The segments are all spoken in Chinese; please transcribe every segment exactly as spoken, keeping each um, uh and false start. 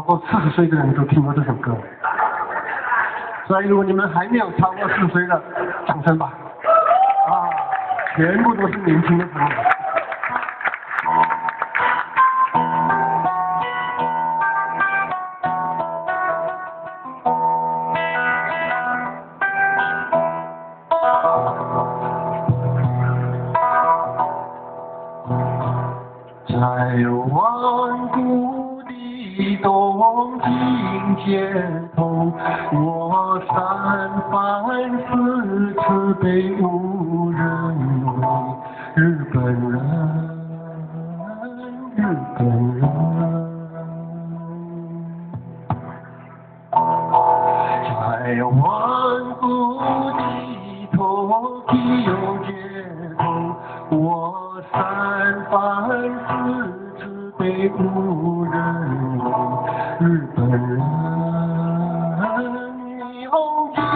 过四十岁的人都听过这首歌。所以如果你们还没有超过四十岁的，掌声吧！啊，全部都是年轻的朋友。在顽固的东京街头，我三番四次被误认为日本人，日本人。在顽固的东京街头，我三番四次被误认为日本人。霓虹灯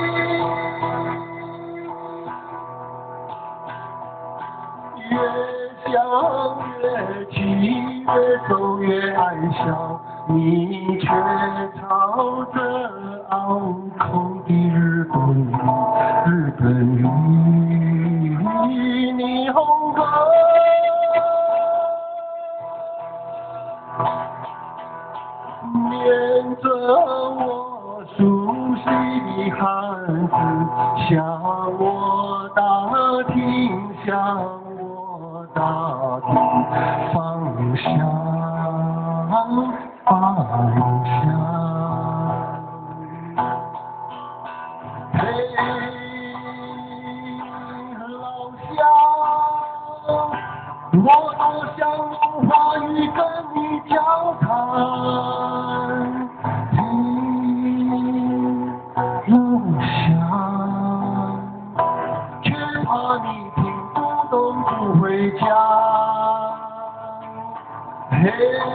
越想越气，越走越爱笑，你却朝着拗口的日本语，日本语。霓虹灯念着我熟悉的汉字，向我打听，向我打听方向，方向。嘿，老乡，我多想用华语跟你交谈。嘿，老乡，却怕你听不懂不回家。嘿，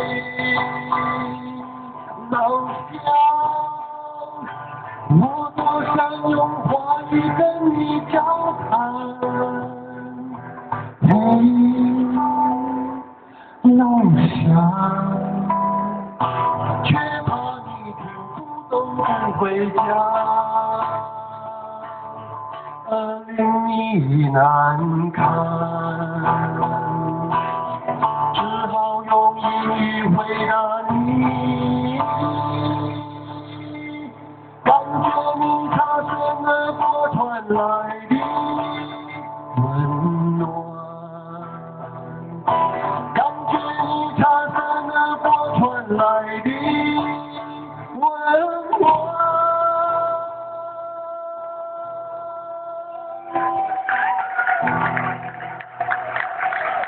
老乡，我多想用华语跟你交谈。嘿，老乡，却怕你听不懂不回家。令你难堪。